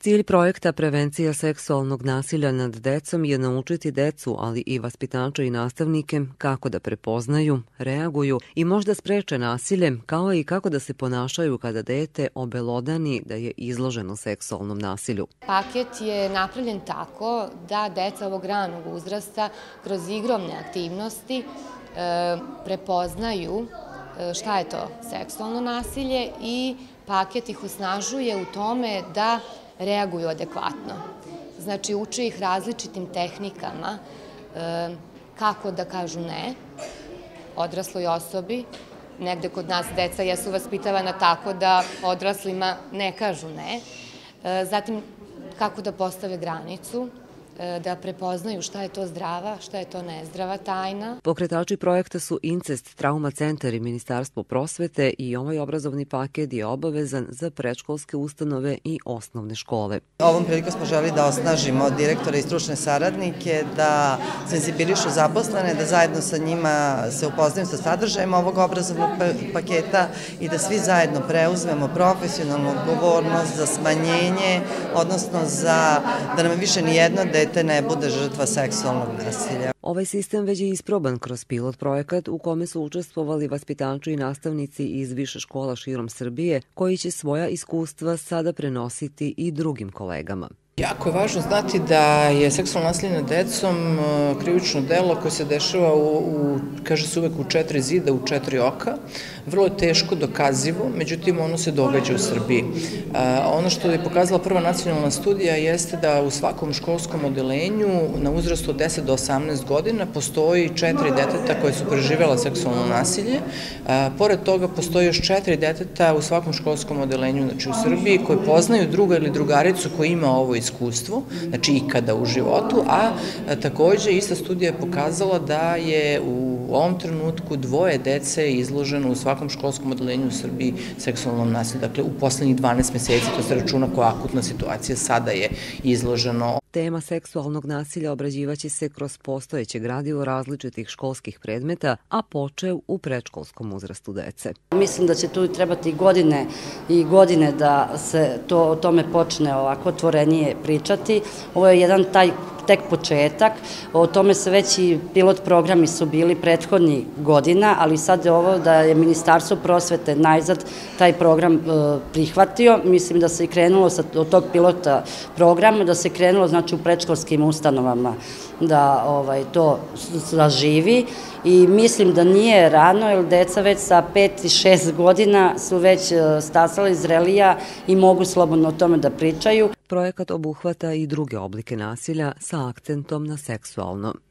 Cilj projekta Prevencija seksualnog nasilja nad decom je naučiti decu, ali i vaspitače i nastavnike kako da prepoznaju, reaguju i možda spreče nasilje, kao i kako da se ponašaju kada dete obelodani da je izloženo seksualnom nasilju. Paket je napravljen tako da deca ovog ranog uzrasta kroz igrovne aktivnosti prepoznaju šta je to seksualno nasilje i paket ih osnažuje u tome da reaguju adekvatno. Znači, uči ih različitim tehnikama kako da kažu ne odrasloj osobi. Negde kod nas deca jesu vaspitavana tako da odraslima ne kažu ne. Zatim, kako da postave granicu, da prepoznaju šta je to zdrava, šta je to nezdrava tajna. Pokretači projekta su Incest Trauma centar i Ministarstvo prosvete i ovaj obrazovni paket je obavezan za predškolske ustanove i osnovne škole. Ovom prilikom smo želi da osnažimo direktore i stručne saradnike, da senzibilišu zaposlene, da zajedno sa njima se upoznaju sa sadržajem ovog obrazovnog paketa i da svi zajedno preuzmemo profesionalnu odgovornost za smanjenje, odnosno da nam više nijedno dete ne bude žrtva seksualnog nasilja. Ovaj sistem već je isproban kroz pilot projekat u kome su učestvovali vaspitači i nastavnici iz više škola širom Srbije, koji će svoja iskustva sada prenositi i drugim kolegama. Jako je važno znati da je seksualno nasilje nad decom krivično delo koje se dešava kaže se uvek u 4 zida, u 4 oka. Vrlo je teško dokazivo, međutim ono se događa u Srbiji. Ono što je pokazala prva nacionalna studija jeste da u svakom školskom odeljenju na uzrastu od 10 do 18 godina postoji 4 deteta koje su preživjela seksualno nasilje. Pored toga postoji još 4 deteta u svakom školskom odeljenju, znači u Srbiji, koji poznaju druga ili drugaricu koja ima ovo iskustvo, znači ikada u životu, a takođe ista studija je pokazala da je u ovom trenutku 2 dece izloženo u svakom školskom odeljenju u Srbiji seksualnom nasilju. Dakle, u poslednjih 12 meseci, to se računa koja akutna situacija, sada je izloženo. Tema seksualnog nasilja obrađivaće se kroz postojeće gradivo različitih školskih predmeta, a počev u predškolskom uzrastu dece. Mislim da će tu trebati godine i godine da se o tome počne ovako otvorenije pričati. Ovo je jedan tek početak, o tome se već i pilot programi su bili prethodnih godina, ali sad je ovo da je Ministarstvo prosvete najzad taj program prihvatio. Mislim da se i krenulo od tog pilota programa, da se krenulo znači u predškolskim ustanovama da to zaživi i mislim da nije rano, jer deca već sa 5 i 6 godina su već stasali zrelija i mogu slobodno o tome da pričaju. Projekat obuhvata i druge oblike nasilja sa akcentom na seksualno.